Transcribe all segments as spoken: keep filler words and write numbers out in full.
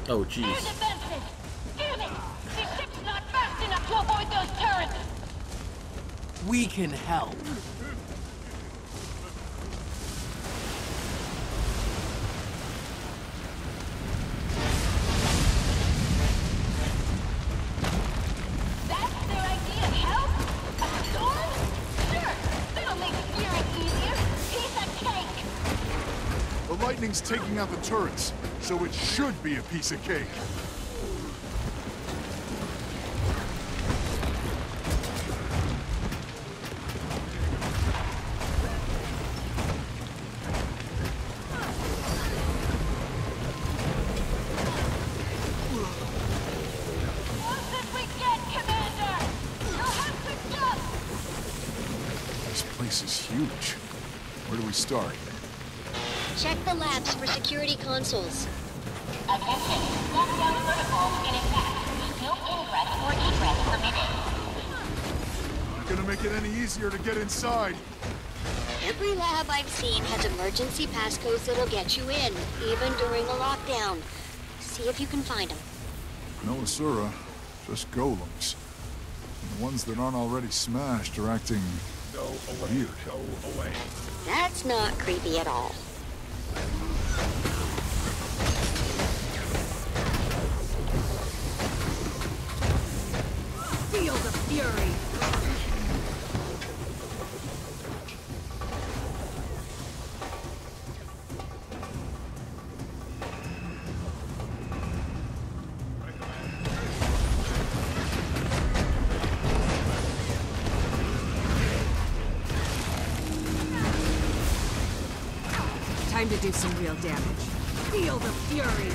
Oh, jeez. Air defenses! Damn it! These ships not fast enough to avoid those turrets! We can help. That's their idea of help? A storm? Sure! That'll make steering easier! Piece of cake! The lightning's taking out the turrets, so it should be a piece of cake. This is huge. Where do we start? Check the labs for security consoles. Attention, lockdown protocols in effect. No ingress or egress permitted. Not gonna make it any easier to get inside. Every lab I've seen has emergency passcodes that'll get you in, even during a lockdown. See if you can find them. No, Asura. Just golems. And the ones that aren't already smashed are acting... Go away. Weird. Go away. That's not creepy at all. Feel the fury! Time to do some real damage. Feel the fury!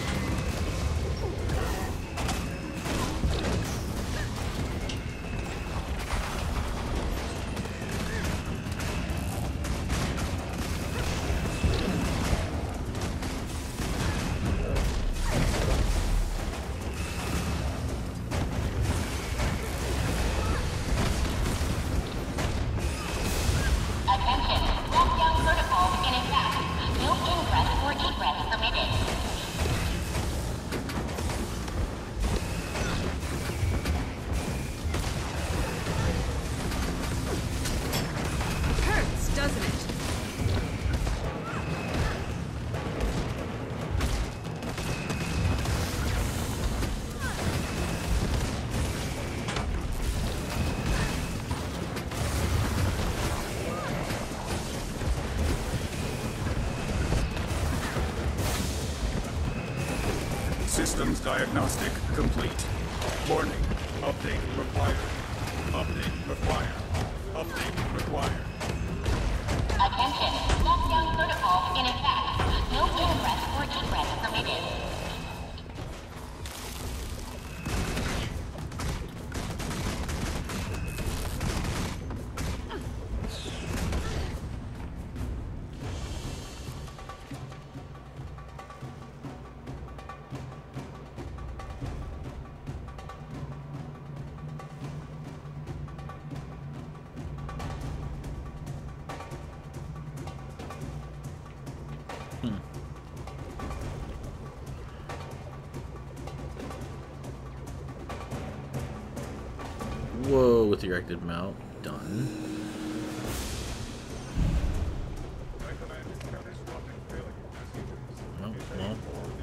Systems diagnostic complete. Warning. Update required. Update required. Update required. Attention, lockdown protocols in effect. No ingress or egress permitted. Whoa, with the erected mount. Done. Oh, well.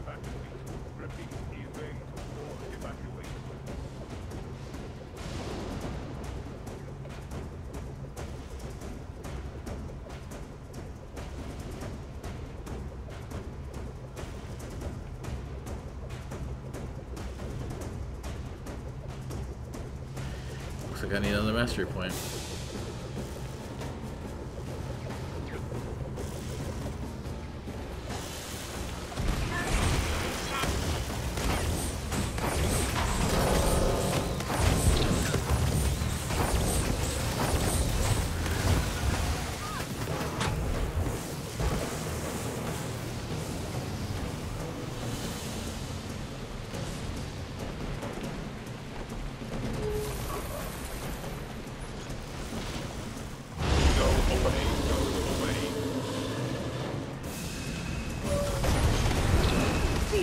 Looks like I need another mastery point.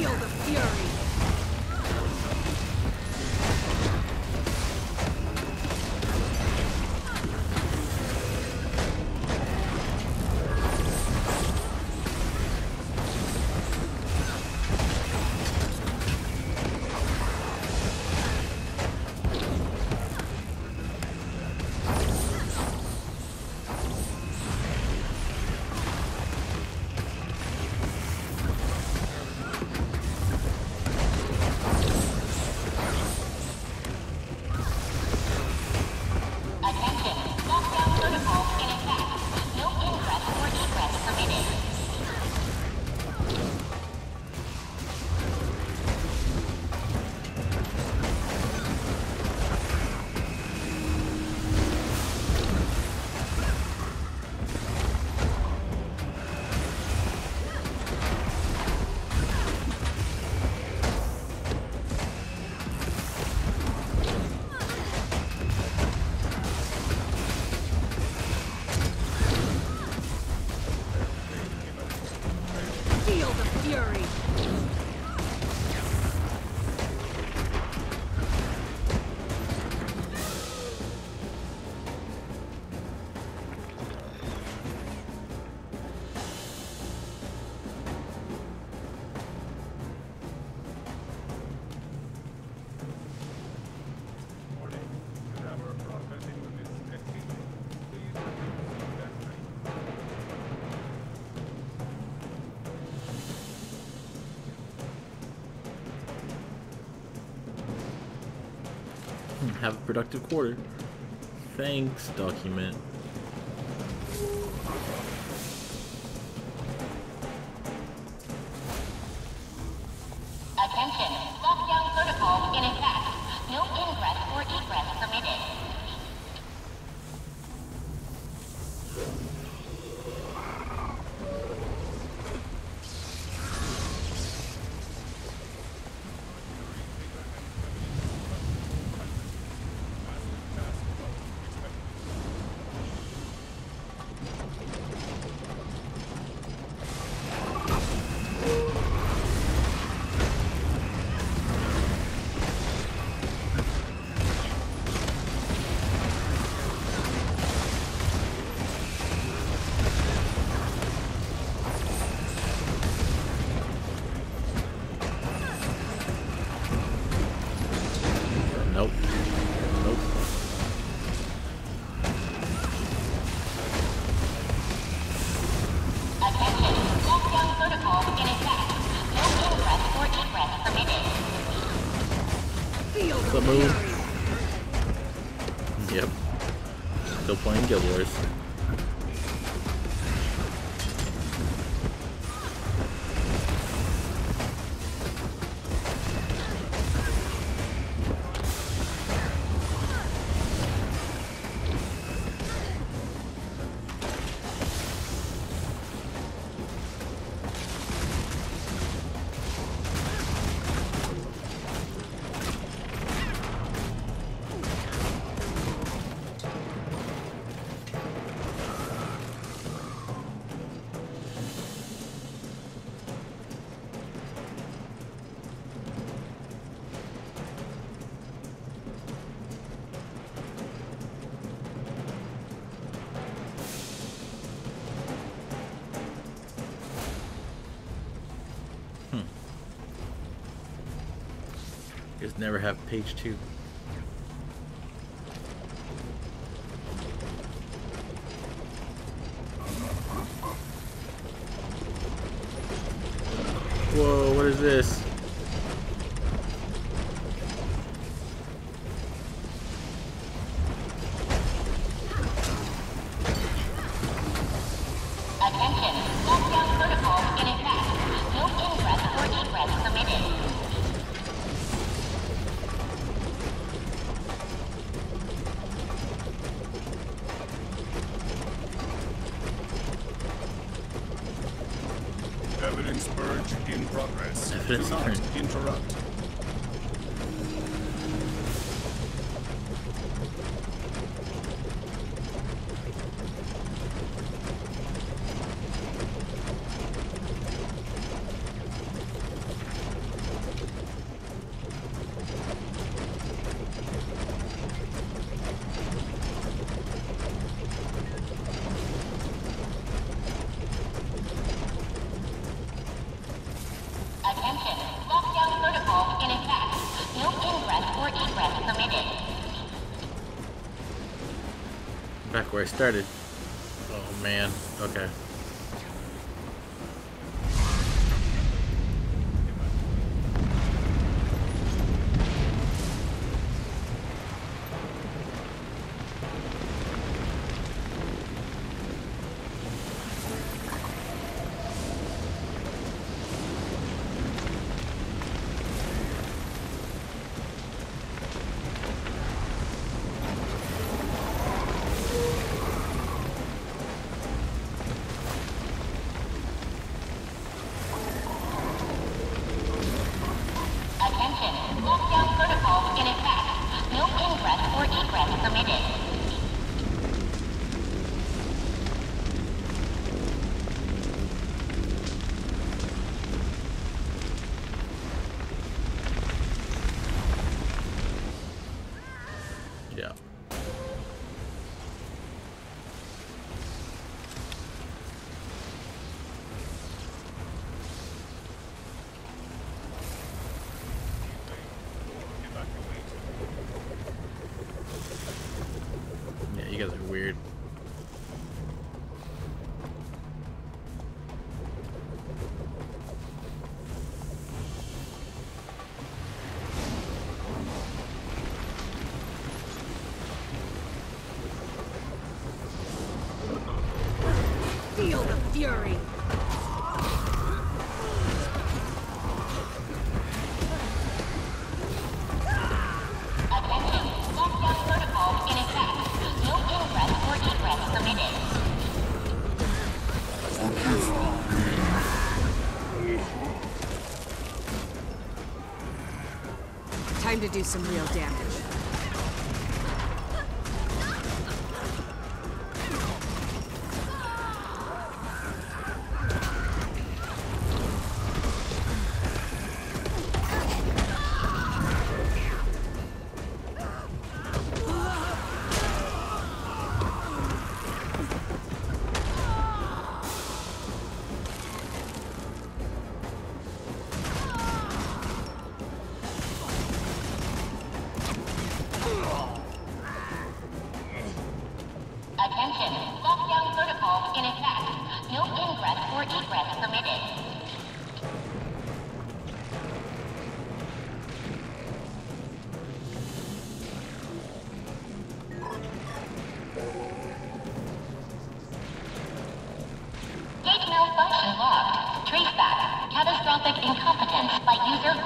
Feel the fury. Have a productive quarter. Thanks, document. Attention, lockdown protocol in effect. No ingress or egress permitted. Nope. Nope. Attention, lockdown protocol in effect. No ingress or egress permitted. Feel The the move. fury. Yep. Still playing Guild Wars. Just never have page two. Whoa, what is this? Attention, lockdown protocol in effect. No ingress or egress permitted. Evidence purge in progress. Evidence Do not purge. interrupt. Attention, lockdown protocol in effect. No ingress or egress permitted. Back where I started. Oh man. Okay. Lockdown protocol in effect. No ingress or egress permitted. Yeah. You guys are weird. Feel the fury. Attention, lockdown protocol in effect. No ingress or egress permitted. Time to do some real damage. Attention, lockdown protocol in effect. No ingress or egress permitted. Gate malfunction logged. Traceback. Catastrophic incompetence by user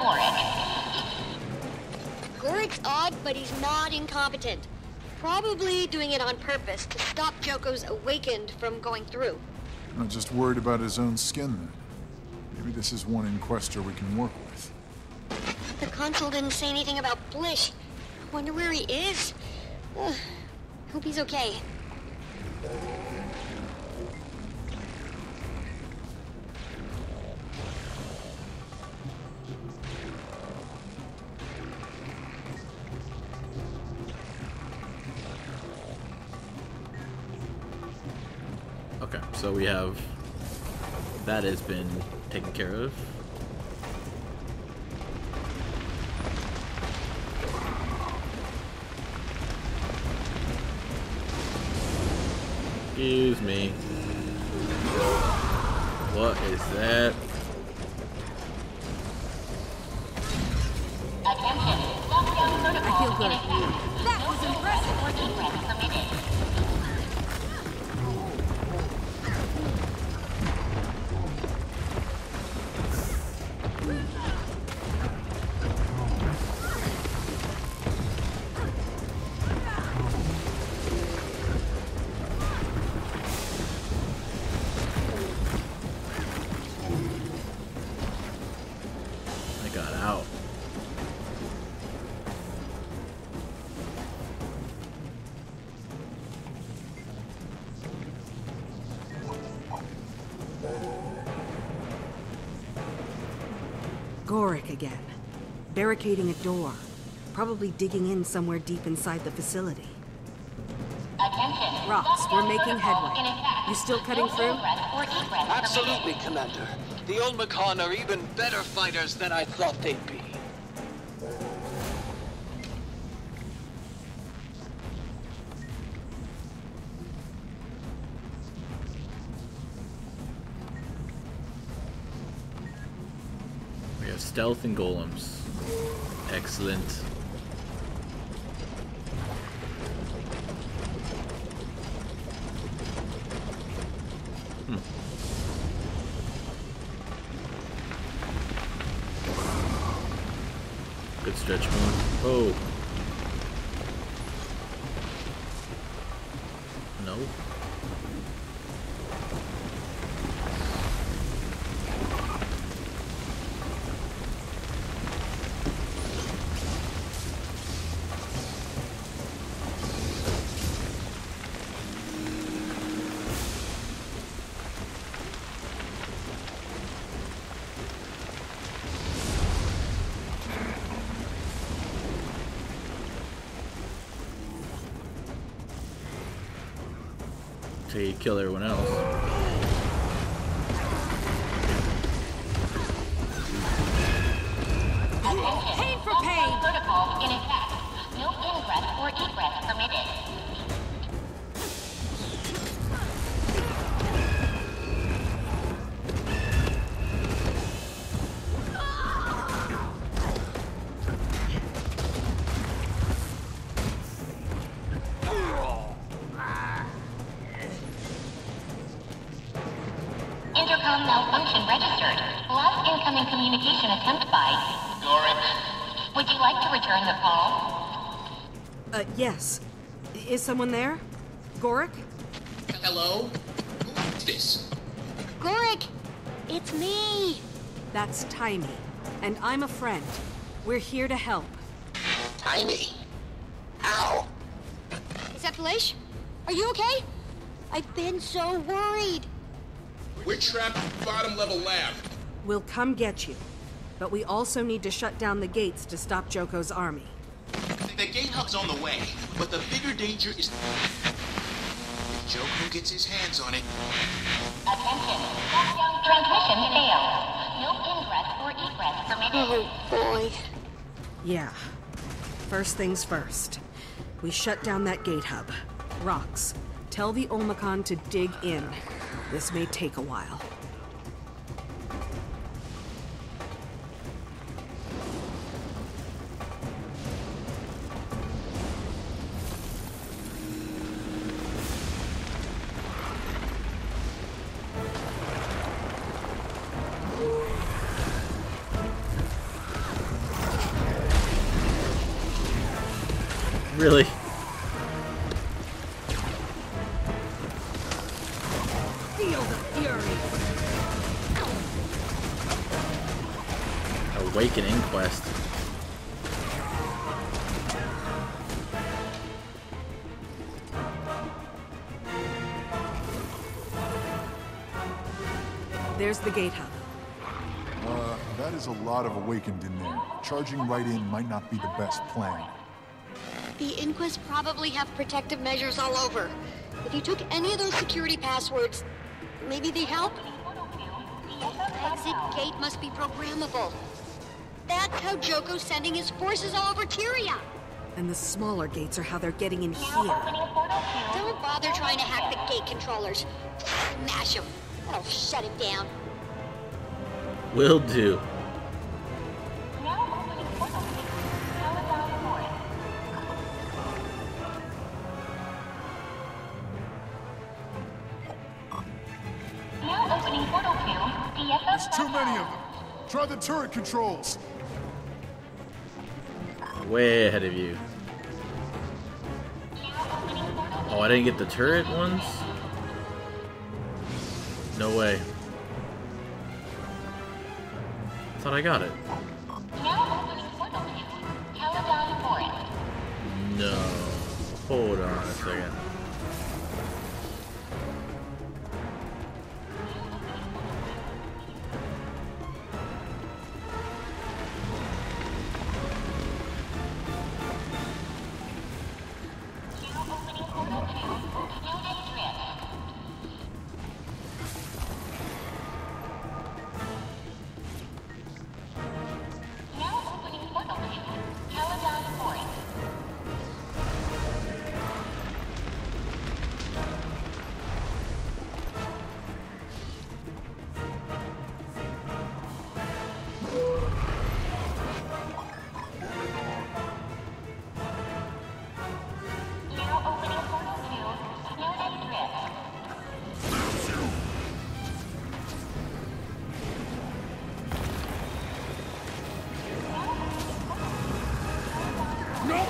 Goric. Goric's odd, but he's not incompetent. Probably doing it on purpose to stop Joko's awakened from going through. Not just worried about his own skin, then. Maybe this is one Inquester we can work with. The console didn't say anything about Blish. Wonder where he is. Ugh. Hope he's okay. Okay, so we have that has been taken care of. Excuse me. What is that? Attention, lockdown protocol I feel good. in effect. That was impressive. Or egress permitted. I got out. Goric again. Barricading a door. Probably digging in somewhere deep inside the facility. Attention, Rox, we're lockdown making protocol headway. in effect. You still cutting No through? ingress or egress Absolutely, permitted. Commander. The Olmecon are even better fighters than I thought they'd be. We have stealth and golems. Excellent. Hmm. Good stretch moon. Oh. No. Till you kill everyone else. Pain for pain! Protocol in effect. No ingress or egress permitted. Intercom malfunction registered. Lost incoming communication attempt by Gorik. Would you like to return the call? Uh, yes. Is someone there? Gorik? Hello? Who's this? Gorik! It's me! That's Tiny. And I'm a friend. We're here to help. Tiny. Ow! Is that Felish? Are you okay? I've been so worried. We're trapped in the bottom level lab. We'll come get you. But we also need to shut down the gates to stop Joko's army. The gate hub's on the way, but the bigger danger is if Joko gets his hands on it. Attention. Lockdown transmission failed. No ingress or egress permitted. Oh, boy. Yeah. First things first. We shut down that gate hub. Rox, tell the Olmecon to dig in. This may take a while. Really? Feel the fury. Awaken Inquest. There's the gate hub. Uh, that is a lot of awakened in there. Charging right in might not be the best plan. The Inquest probably have protective measures all over. If you took any of those security passwords, maybe they help? The exit gate must be programmable. That's how Joko's sending his forces all over Tyria. And the smaller gates are how they're getting in here. Don't bother trying to hack the gate controllers. Mash them. That'll shut it down. Will do. There's too many of them. Try the turret controls. Way ahead of you. Oh, I didn't get the turret ones? No way. I thought I got it. No. Hold on a second.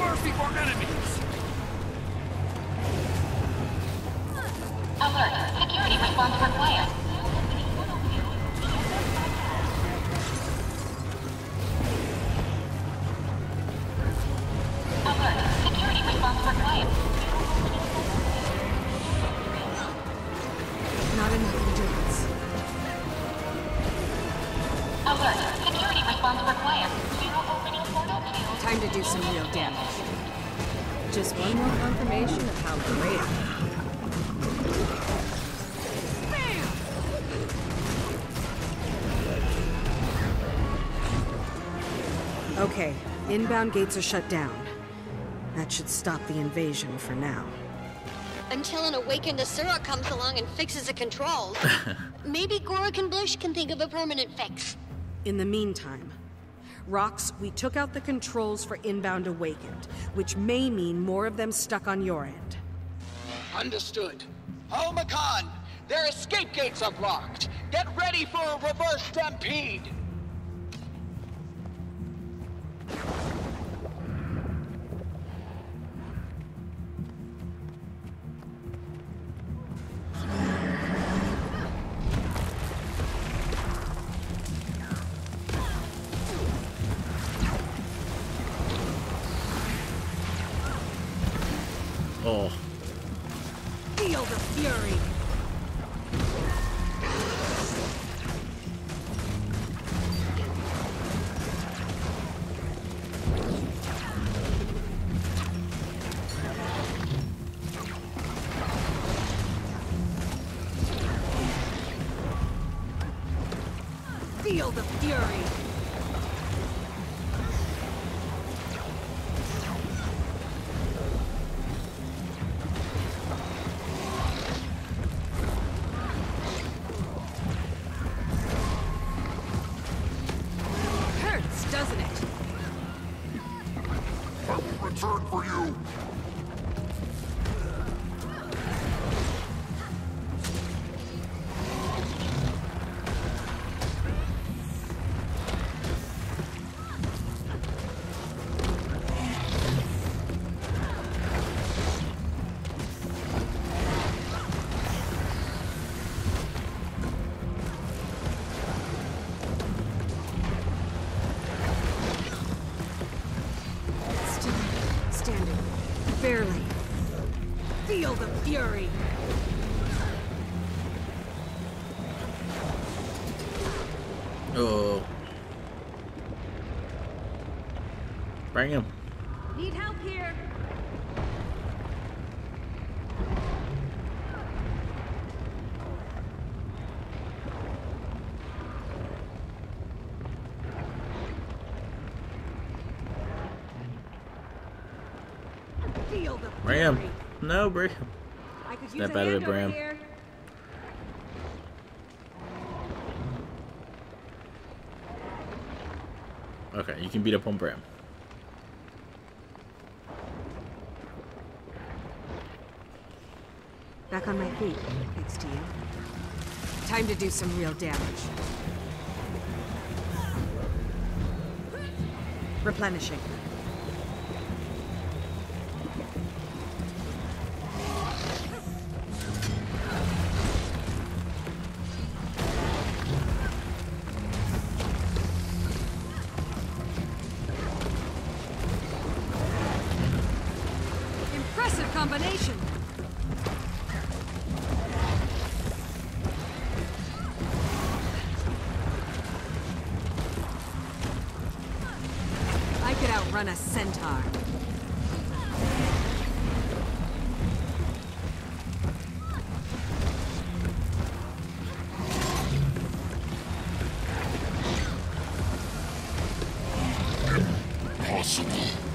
mercy for enemies! Alert. Security response required. Alert. Security response required. Not enough endurance. Alert. Security response required. Zero opening portal to... Time to do some real damage. Just one more confirmation of how great I am. Okay, inbound gates are shut down. That should stop the invasion for now. Until an awakened Asura comes along and fixes the controls. Maybe Goric and Bush can think of a permanent fix. In the meantime, Rox, we took out the controls for inbound awakened, which may mean more of them stuck on your end. Understood. Oh, Makan! Their escape gates are blocked! Get ready for a reverse stampede! Oh. Feel the fury! Feel the fury! Hurts, doesn't it? I will return for you. Still standing. Barely. Feel the fury! Oh. Bring him. Need help here! Feel the Bring him. fury! No, bring him. I could use Snap a out of it, hand over Bram. here. Okay, you can beat up on Bram. Back on my feet, thanks to you. Time to do some real damage. Replenishing. Impressive combination! I could outrun a centaur. Possible.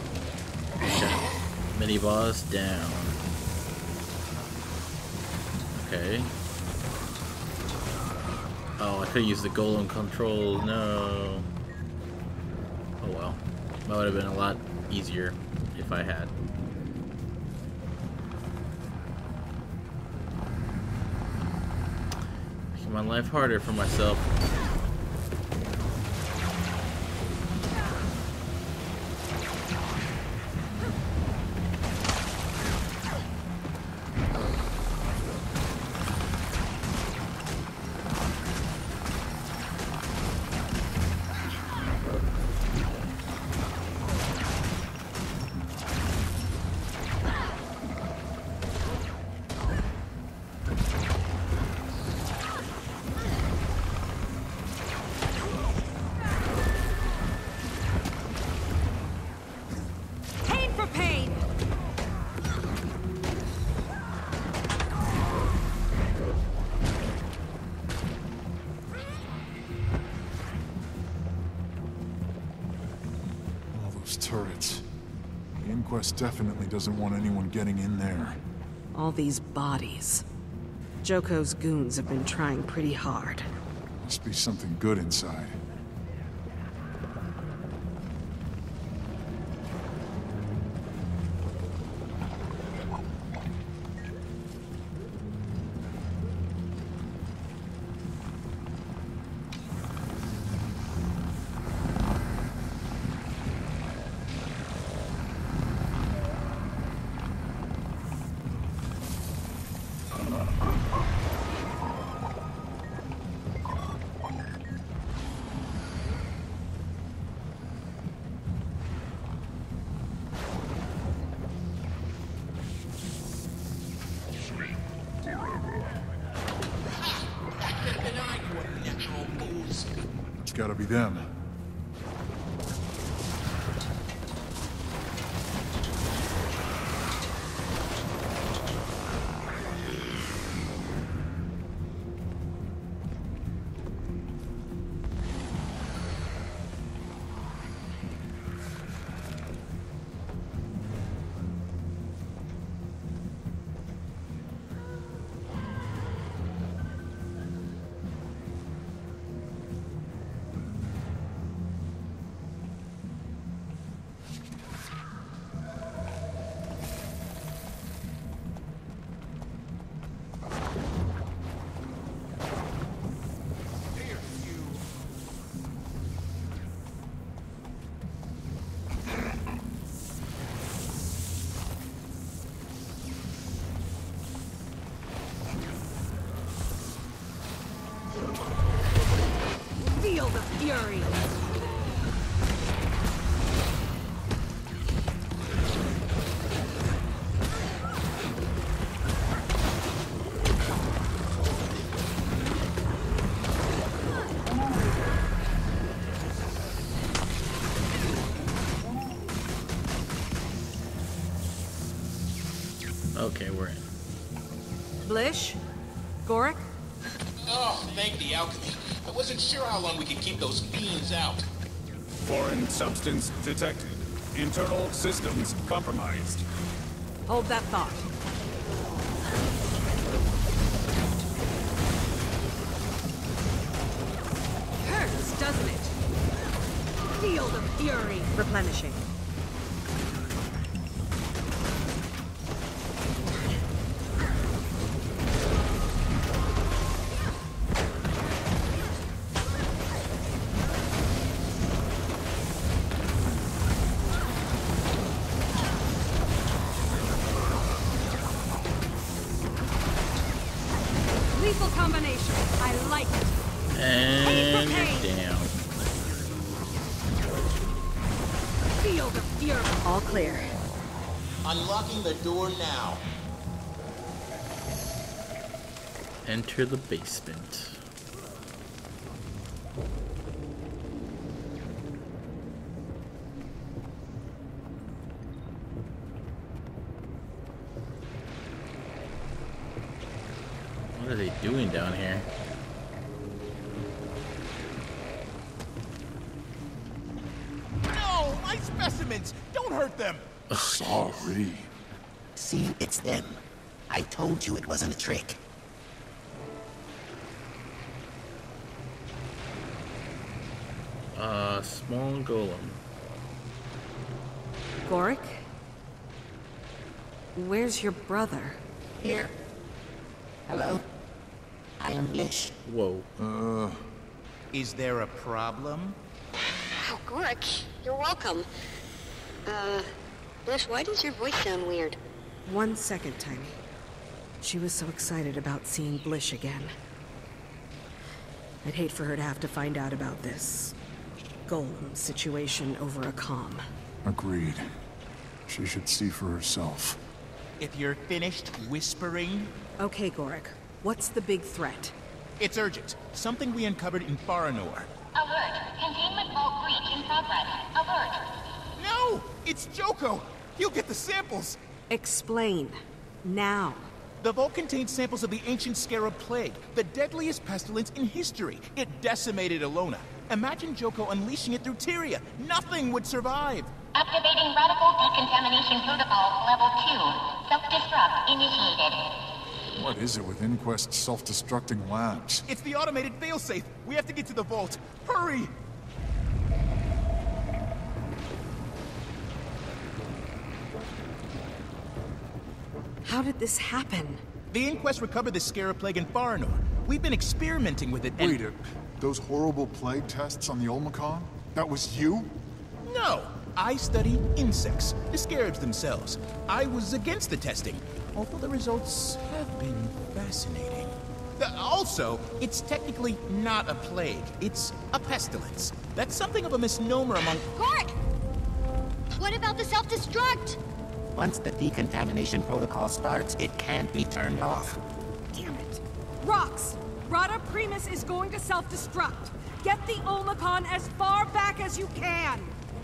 Mini boss down. Okay. Oh, I could use the golem controls. No. Oh well. That would have been a lot easier if I had. Making my life harder for myself. Those turrets. The Inquest definitely doesn't want anyone getting in there. All these bodies. Joko's goons have been trying pretty hard. Must be something good inside. It's gotta be them. Feel the fury! Okay, we're in. Blish? Gorik? Oh, thank the alchemy. I wasn't sure how long we could keep those fiends out. Foreign substance detected. Internal systems compromised. Hold that thought. Hurts, doesn't it? Feel the fury! Replenishing. Lethal combination. I like it. And you're down. Feel the fury. All clear. Unlocking the door now. Enter the basement. What are they doing down here? No! My specimens! Don't hurt them! Sorry. See, it's them. I told you it wasn't a trick. Uh, small golem. Gorik? Where's your brother? Here. Hello? I am Lish. Whoa. Uh... Is there a problem? Oh, Gorik, you're welcome. Uh, Blish, why does your voice sound weird? One second, Tiny. She was so excited about seeing Blish again. I'd hate for her to have to find out about this golem situation over a comm. Agreed. She should see for herself. If you're finished whispering... Okay, Gorik. What's the big threat? It's urgent. Something we uncovered in Faranor. Alert! Containment vault breach in progress. Alert! No! It's Joko! He'll get the samples! Explain. Now. The vault contains samples of the ancient scarab plague, the deadliest pestilence in history. It decimated Alona. Imagine Joko unleashing it through Tyria. Nothing would survive. Activating radical decontamination protocol level two. Self-destruct initiated. What is it with Inquest's self-destructing labs? It's the automated failsafe. We have to get to the vault. Hurry! How did this happen? The Inquest recovered the Scarab Plague in Farinor. We've been experimenting with it and... Wait, uh, those horrible plague tests on the Olmacon? That was you? No! I study insects, the scarabs themselves. I was against the testing, although the results have been fascinating. Uh, also, it's technically not a plague. It's a pestilence. That's something of a misnomer among... Gort! What about the self-destruct? Once the decontamination protocol starts, it can't be turned off. Damn it. Rox! Rada Primus is going to self-destruct. Get the Olmacon as far back as you can!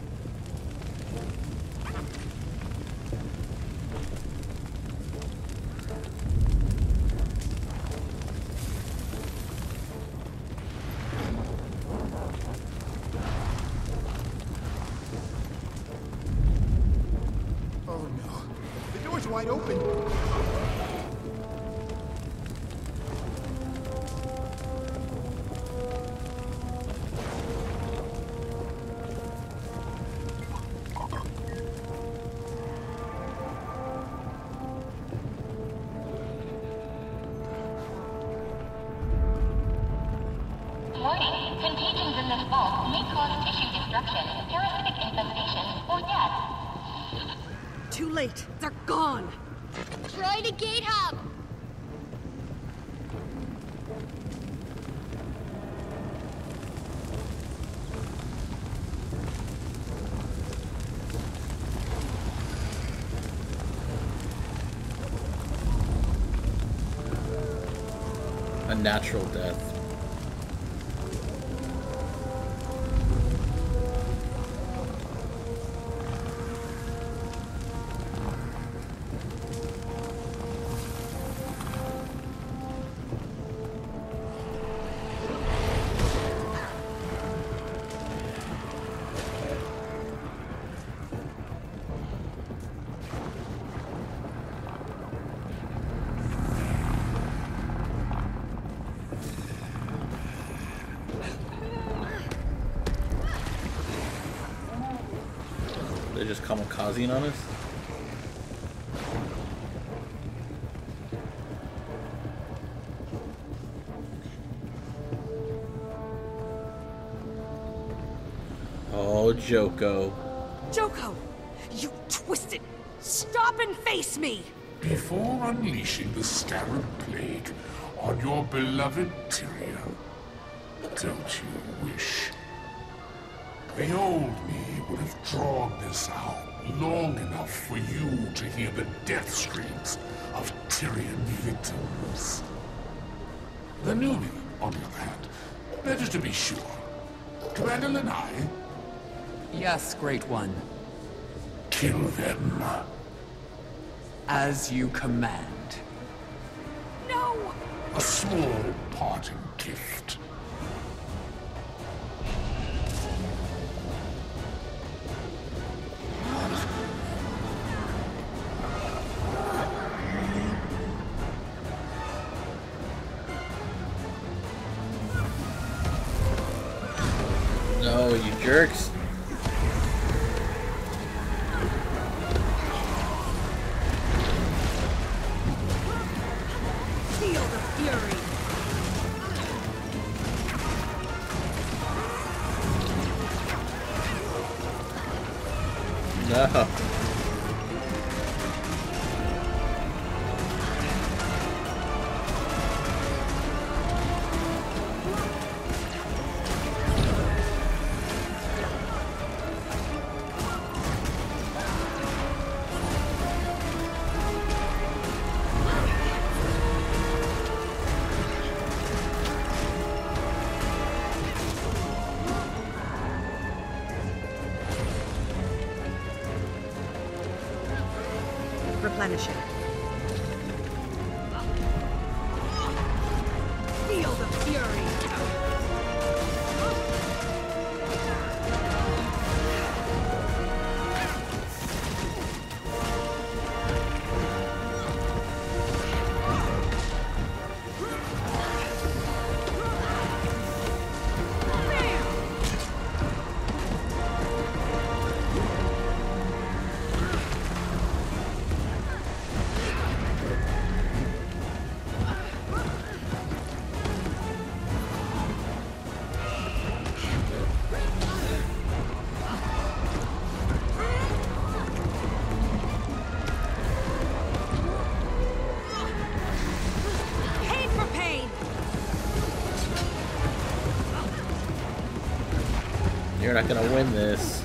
Oh no. The door's wide open. Warning, contagions in this vault may cause tissue destruction, parasitic infestation, or death. Too late. They're gone. Try the gate hub! A natural death. They're just kamikazing on us? Oh, Joko. Joko! You twisted! Stop and face me! Before unleashing the Scarab Plague on your beloved Tyria, don't you wish? The old me would have drawn this out long enough for you to hear the death screams of Tyrian victims. The new me, on the other hand, better to be sure. Commander Lanai? Yes, Great One. Kill them. As you command. No! A small parting gift. No, you jerks. Feel the fury! No. Replenishing. Feel the fury! You're not gonna win this.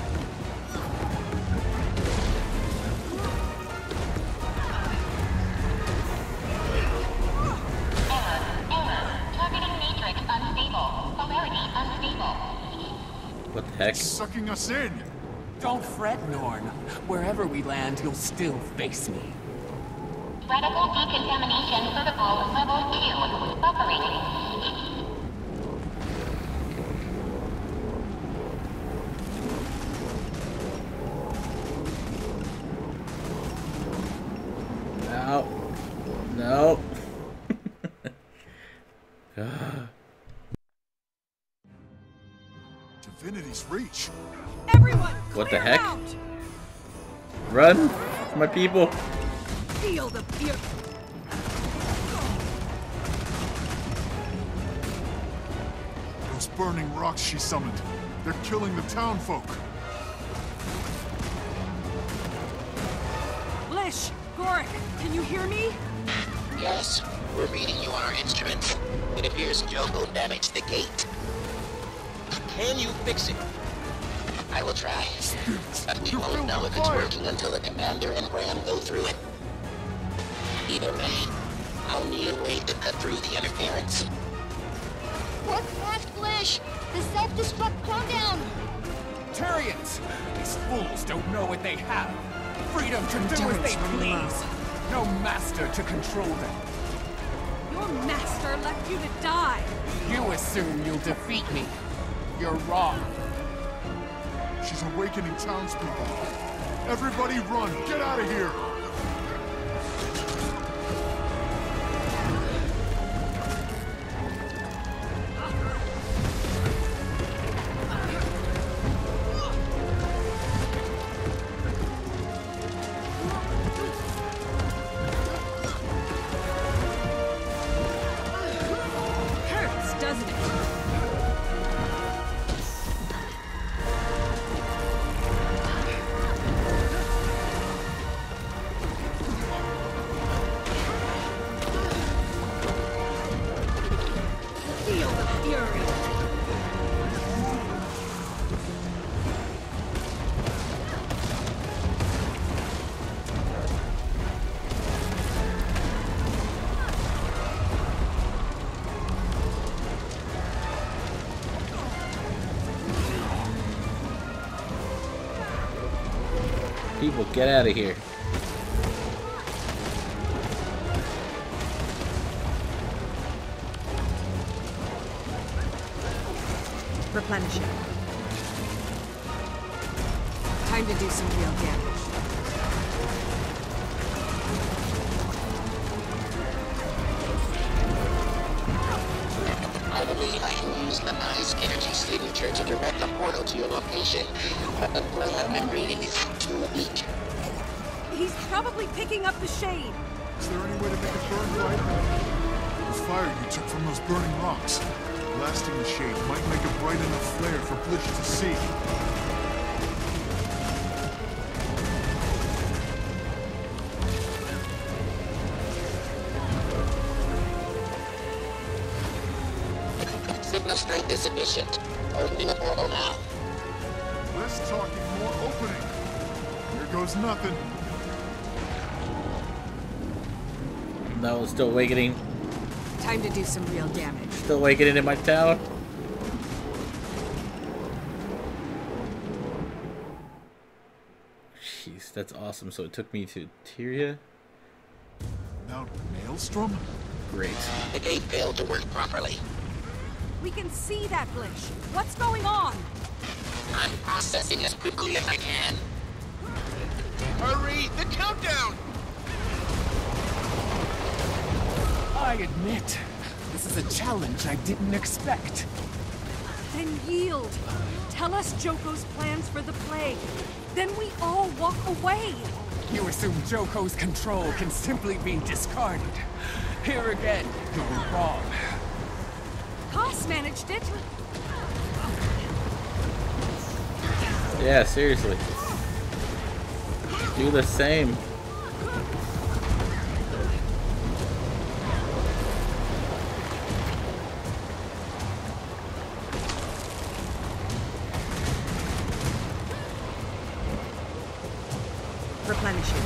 What the heck? It's sucking us in. Don't fret, Norn. Wherever we land, you'll still face me. Radical decontamination protocol level two. Operating. No. No. Divinity's reach. Everyone, What the clear heck? out! Run, my people. Feel the fear. Those burning rocks she summoned. They're killing the townfolk. Lish, Gorik, can you hear me? Yes, we're reading you on our instruments. It appears Joko damaged the gate. Can you fix it? I will try. But we won't know if it's working until the commander and Bram go through it. Either way, I'll need a way to cut through the interference. Work fast, Lish! The self-destruct countdown! Turians! These fools don't know what they have. Freedom to do as they please. No master to control them. Your master left you to die. You assume you'll defeat me. You're wrong. She's awakening townspeople. Everybody run! Get out of here! Hurts, doesn't it? Feel the fury. People, get out of here. Replenishing. Time to do some real damage. I believe I can use the Eye's energy signature to direct the portal to your location, but the blood I'm reading is too weak. He's probably picking up the shade. Is there any way to make it burn brighter? The fire you took from those burning rocks. Blasting the shade might make a bright enough flare for Blish to see. Signal strength is sufficient. Opening the portal now. Less talking, more opening. Here goes nothing. No, still awakening. Time to do some real damage. Still awakening in my town. Jeez, that's awesome. So it took me to Tyria. Mount Maelstrom? Great. The gate failed to work properly. We can see that, Blish. What's going on? I'm processing as quickly as I can. Hurry! The countdown! I admit, this is a challenge I didn't expect. Then yield. Tell us Joko's plans for the plague. Then we all walk away. You assume Joko's control can simply be discarded. Here again, you're wrong. Koss managed it. Yeah, seriously. Do the same. replenishing.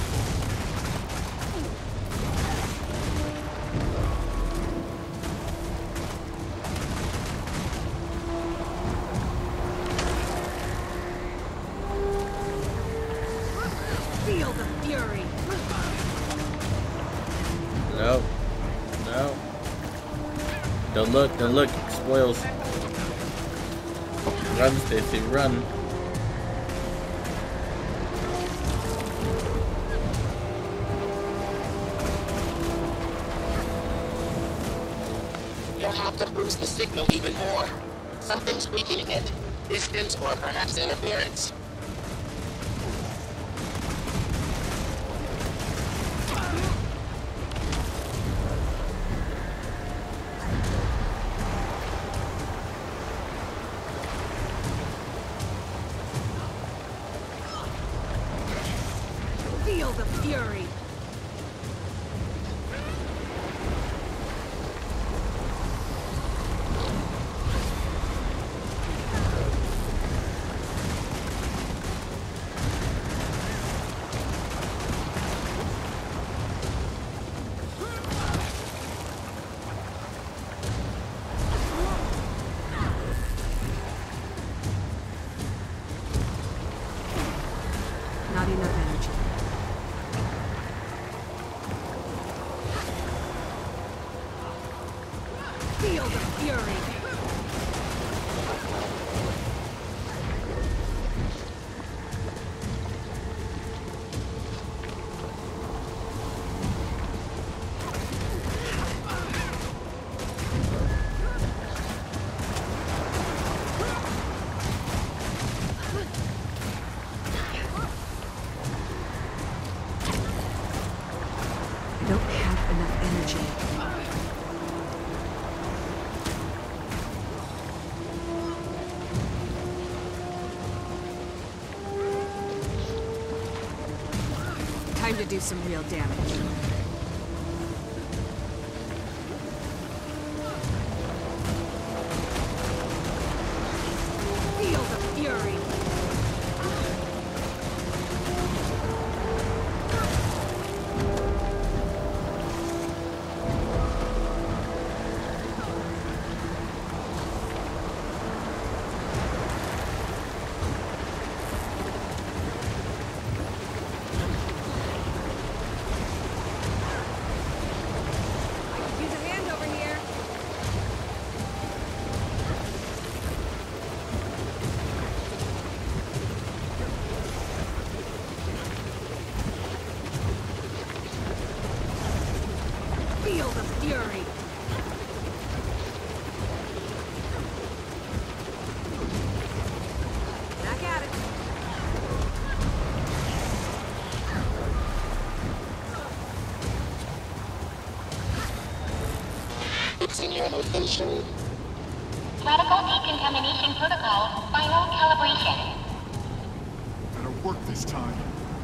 Feel the fury. No. No. Don't look, don't look. Spoils. Run, Stacy, run. You'll have to boost the signal even more. Something's weakening it. Distance or perhaps interference. Feel the fury. Not enough energy. Feel the fury. I don't have enough energy. Time to do some real damage. Feel the fury. Use a hand over here. Feel the fury. Back at it. It's in your location. Radical decontamination protocol. Final calibration. Better work this time.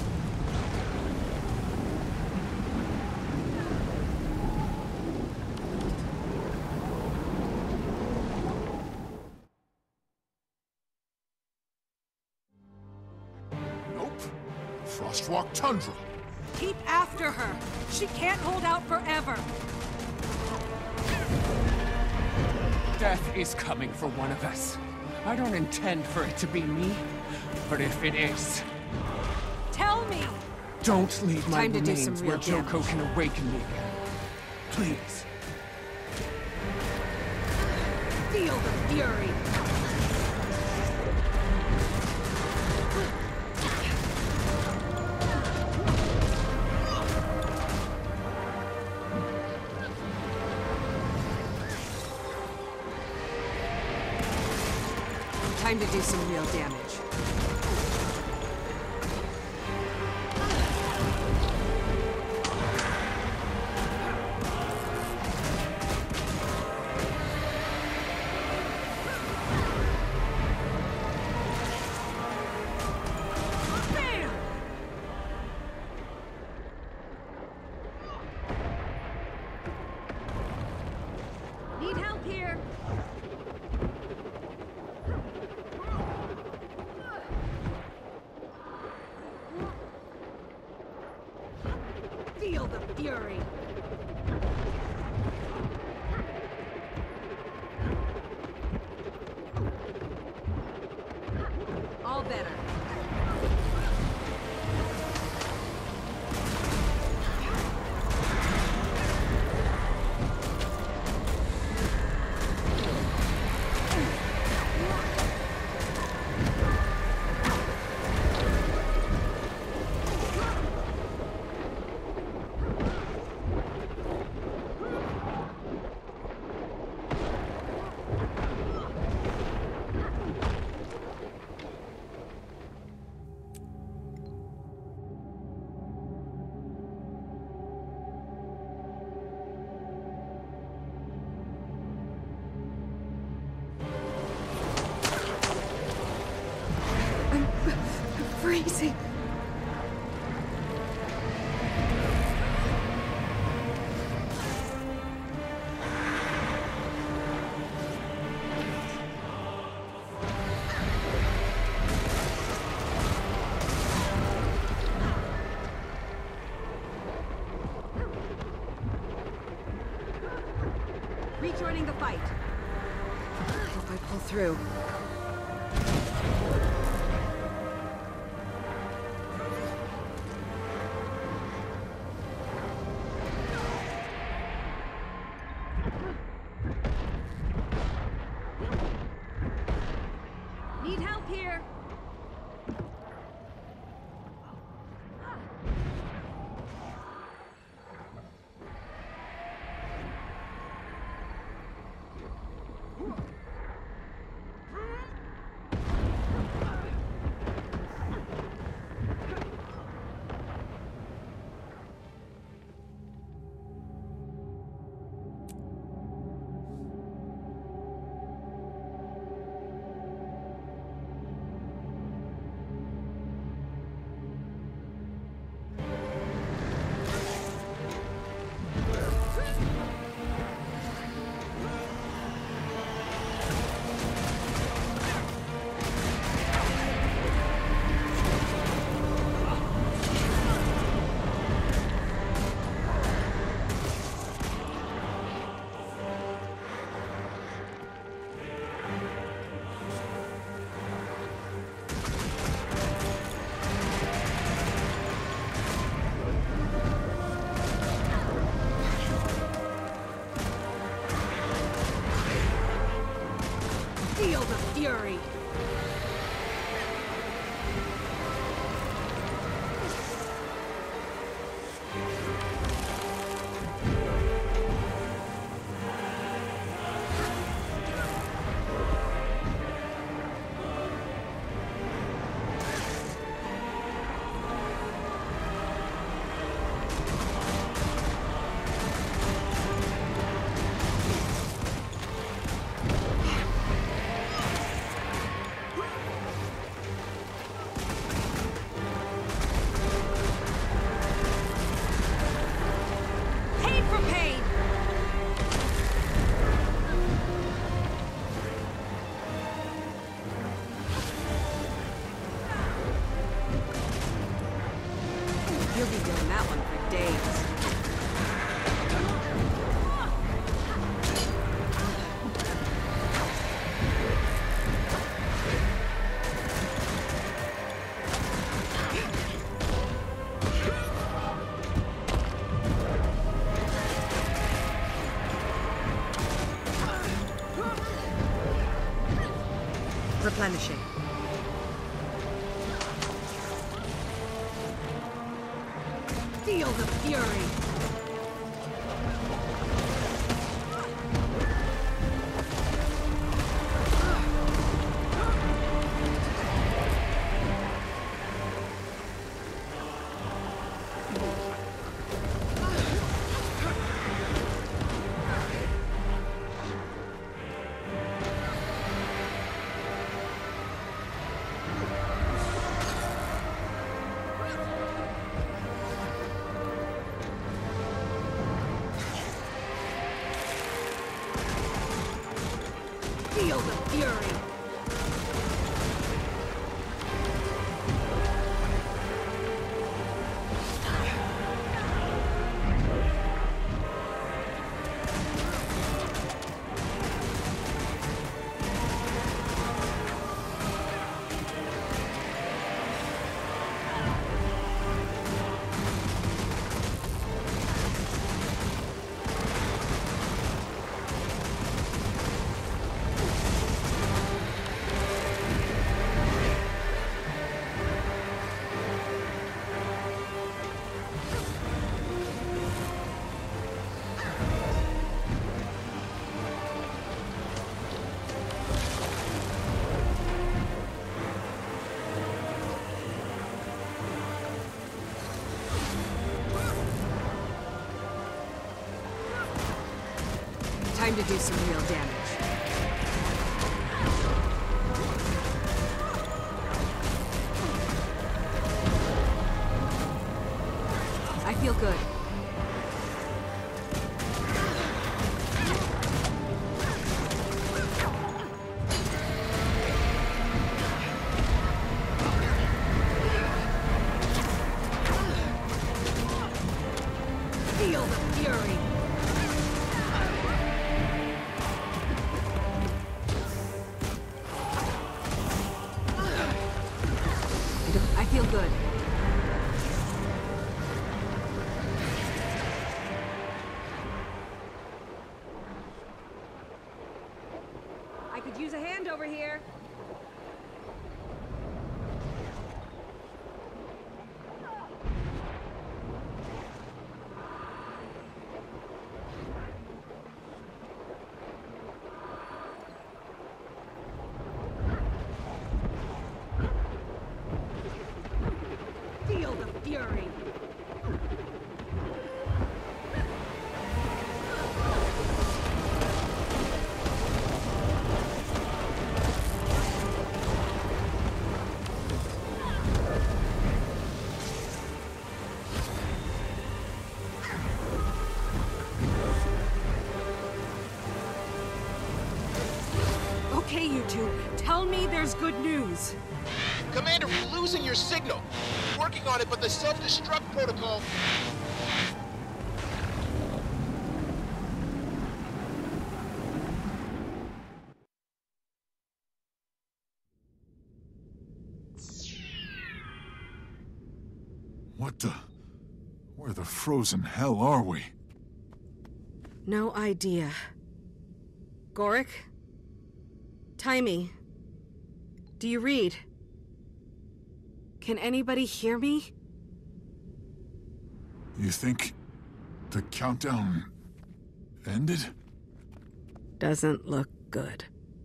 Nope. Frostwalk Tundra. Keep after her. She can't hold out forever. Death is coming for one of us. I don't intend for it to be me, but if it is, Tell me. don't leave my Time to do some remains real where Joko damage. can awaken me again. Please. Feel the fury. Time to do some real damage. Bam! Need help here. Feel the fury! All better. Freezing. Rejoining the fight. Hope I pull through. Need help here. Feel the fury! Pain for pain! You'll be doing that one for days. Replenishing. Feel the fury! Time to do some real damage. I feel good. Feel the fury. I feel good. I could use a hand over here. Feel the fury. Okay, you two. Tell me there's good news. Commander, we're losing your signal. Working on it, but the self-destruct protocol... What the... Where the frozen hell are we? No idea. Goric? Taimi? Do you read? Can anybody hear me? You think the countdown ended? Doesn't look good.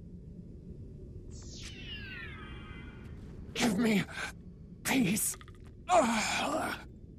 Give me peace. Ugh.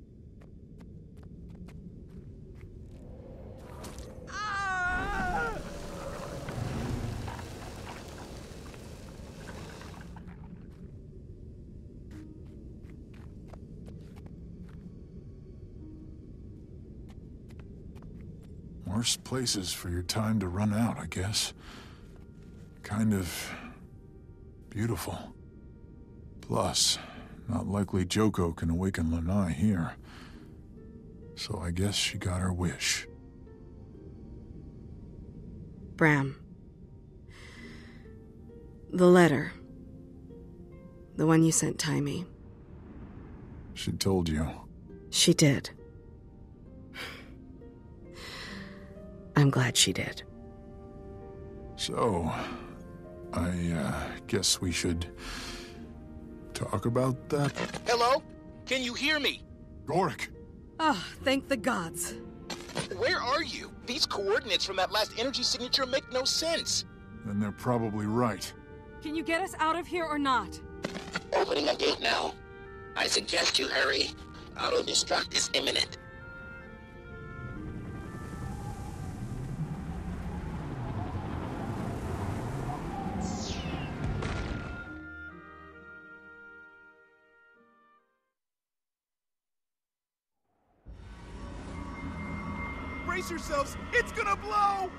Worst places for your time to run out, I guess. Kind of... beautiful. Plus, not likely Joko can awaken Lanai here. So I guess she got her wish. Bram. The letter. The one you sent Taimi. She told you. She did. I'm glad she did. So, I uh, guess we should talk about that. Hello? Can you hear me? Goric! Oh, thank the gods. Where are you? These coordinates from that last energy signature make no sense. Then they're probably right. Can you get us out of here or not? Opening a gate now. I suggest you hurry. Auto-destruct is imminent. Brace yourselves! It's gonna blow!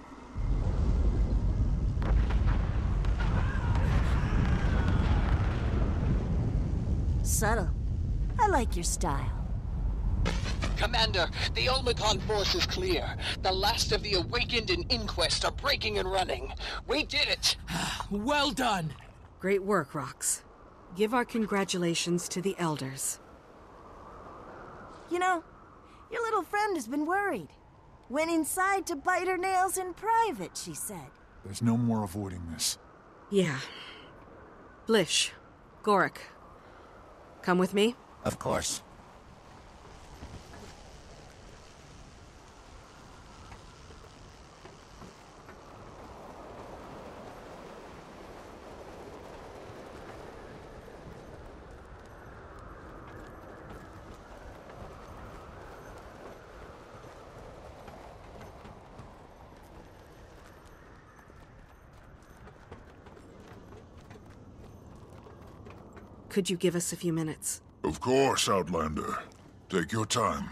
Subtle. I like your style. Commander, the Omicron force is clear. The last of the Awakened and Inquest are breaking and running. We did it! Well done! Great work, Rox. Give our congratulations to the Elders. You know, your little friend has been worried. Went inside to bite her nails in private, she said. There's no more avoiding this. Yeah. Blish. Goric. Come with me? Of course. Could you give us a few minutes? Of course, Outlander. Take your time.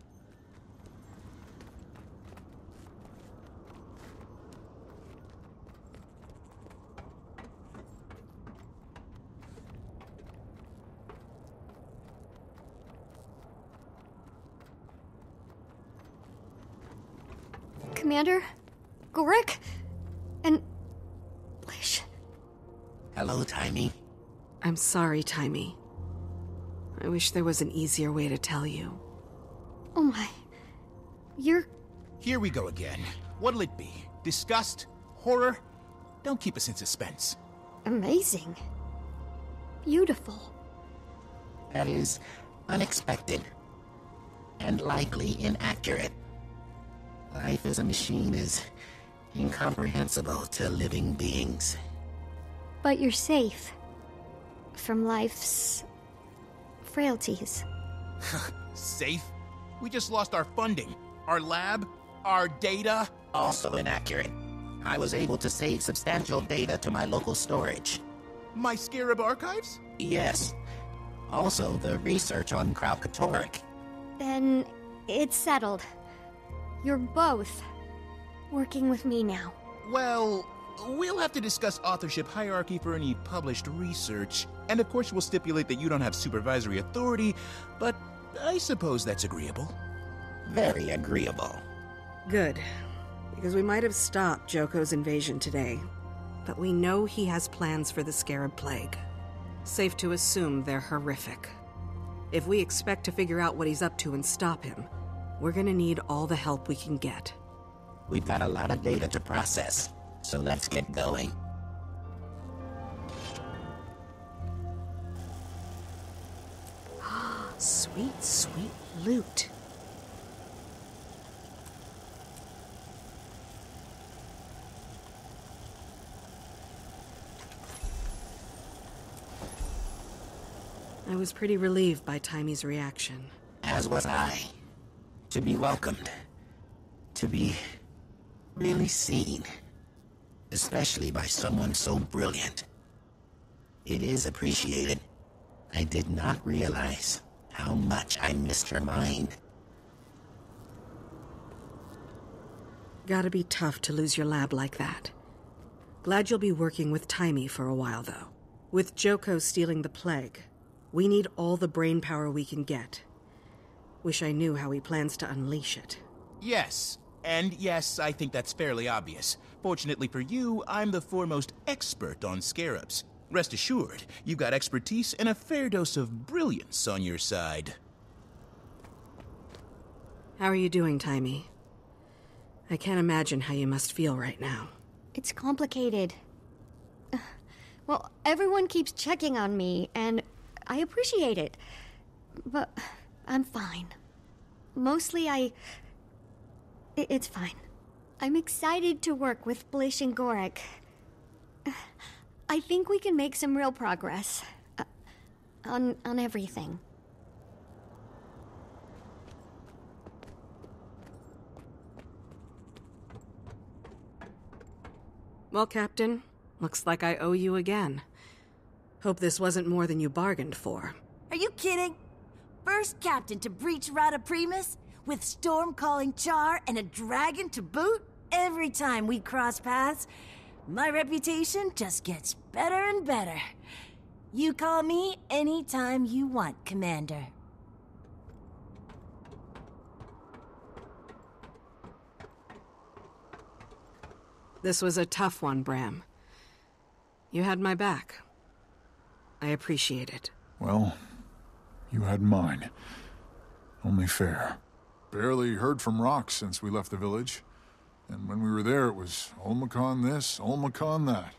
Commander? Gorik? And... Blish? Hello, Timey. I'm sorry, Timey. I wish there was an easier way to tell you. Oh my... You're... Here we go again. What'll it be? Disgust? Horror? Don't keep us in suspense. amazing. Beautiful. That is unexpected. And likely inaccurate. Life as a machine is incomprehensible to living beings. But you're safe. From life's... frailties. Safe? We just lost our funding, our lab, our data. Also inaccurate. I was able to save substantial data to my local storage. My Scarab archives? Yes. Also, the research on Kraukatoric. Then it's settled. You're both working with me now. Well, we'll have to discuss authorship hierarchy for any published research. And of course we'll stipulate that you don't have supervisory authority, but I suppose that's agreeable. Very agreeable. Good. Because we might have stopped Joko's invasion today. But we know he has plans for the Scarab Plague. Safe to assume they're horrific. If we expect to figure out what he's up to and stop him, we're gonna need all the help we can get. We've got a lot of data to process, so let's get going. Sweet, sweet loot. I was pretty relieved by Timey's reaction. As was I. To be welcomed. To be really seen. Especially by someone so brilliant. It is appreciated. I did not realize how much I missed her mind. Gotta be tough to lose your lab like that. Glad you'll be working with Timey for a while, though. With Joko stealing the plague, we need all the brainpower we can get. Wish I knew how he plans to unleash it. Yes. And yes, I think that's fairly obvious. Fortunately for you, I'm the foremost expert on scarabs. Rest assured, you've got expertise and a fair dose of brilliance on your side. How are you doing, Timey? I can't imagine how you must feel right now. It's complicated. Uh, Well, everyone keeps checking on me, and I appreciate it. But I'm fine. Mostly I... I- It's fine. I'm excited to work with Blish and Gorik. I think we can make some real progress. Uh, on, on everything. Well, Captain, looks like I owe you again. Hope this wasn't more than you bargained for. Are you kidding? First captain to breach Rata Primus, with Storm calling Char and a dragon to boot? Every time we cross paths, my reputation just gets better and better. You call me anytime you want, Commander. This was a tough one, Bram. You had my back. I appreciate it. Well, you had mine. Only fair. Barely heard from Rox since we left the village. And when we were there, it was Olmacon this, Olmacon that.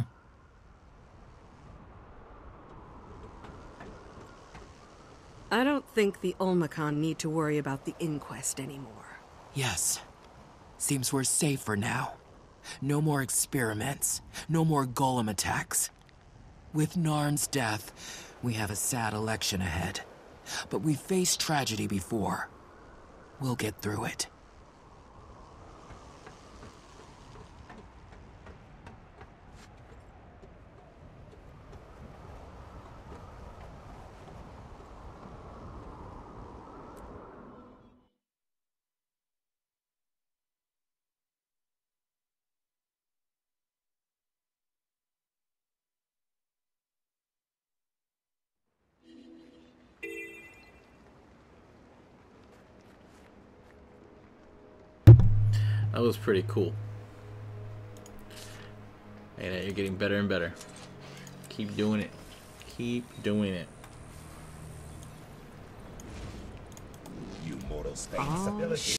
I don't think the Olmacon need to worry about the inquest anymore. Yes. Seems we're safe for now. No more experiments. No more golem attacks. With Narn's death, we have a sad election ahead. But we've faced tragedy before. We'll get through it. That was pretty cool. And you're getting better and better. Keep doing it. Keep doing it. You mortals think stability.